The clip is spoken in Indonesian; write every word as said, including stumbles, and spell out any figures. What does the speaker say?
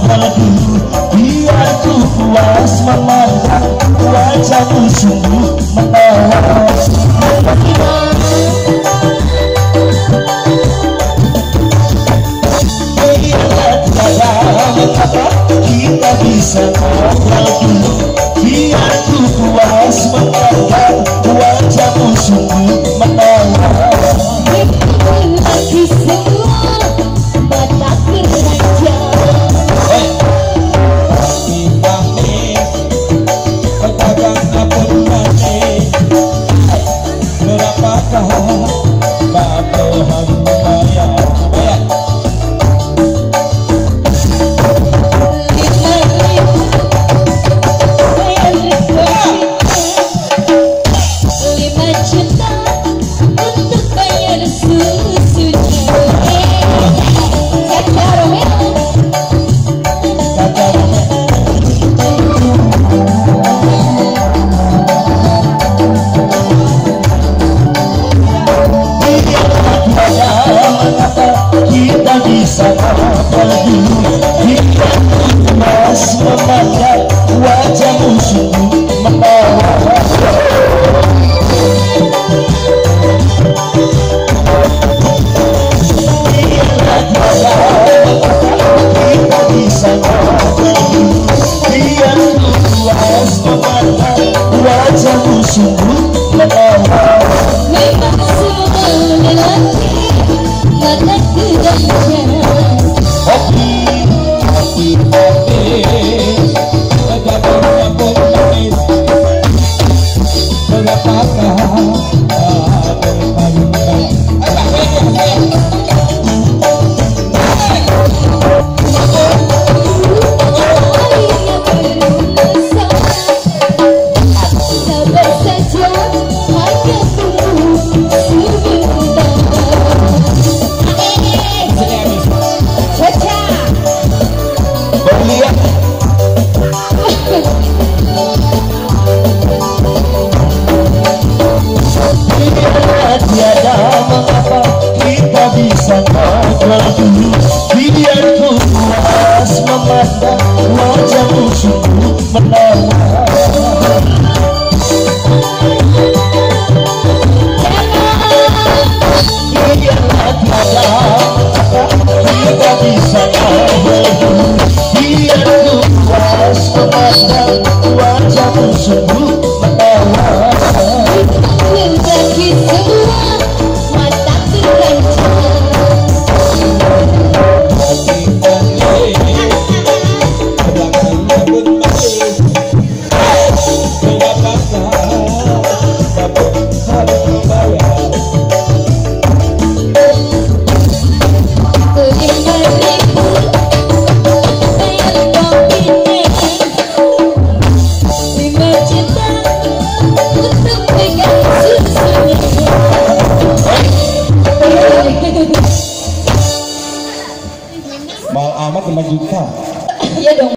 ngobrol dulu, biar ku puas memandang wajahmu sungguh menawan. Mengapa kita bisa ngobrol dulu, biar ku puas memandang wajahmu sungguh menawan. Lagi semua mata kerja. Kita nih pedagang apun manis, berapakah bapak hamba bayar? Kita bisa ngobrol dulu, kita puas memandang wajahmu sungguh menawan. Kita bisa ngobrol dulu, biar puas memandang wajahmu sungguh menawan. Memang semua lelaki mata kerja. Kopi, kopi, kopi, pedagang apun manis, berapakah bapak hamba? Sabar saja, hanya tunggu sebentar. Berlian tiada mengapa kita bisa ngobrol dulu, biar ku puas memandang wajahmu sungguh menawan. Biarlah tiada mengapa kita bisa ngobrol dulu, biar ku puas memandang wajahmu sungguh menawan. Lagi semua mata kerja. Mal amat lima juta. Iya dong.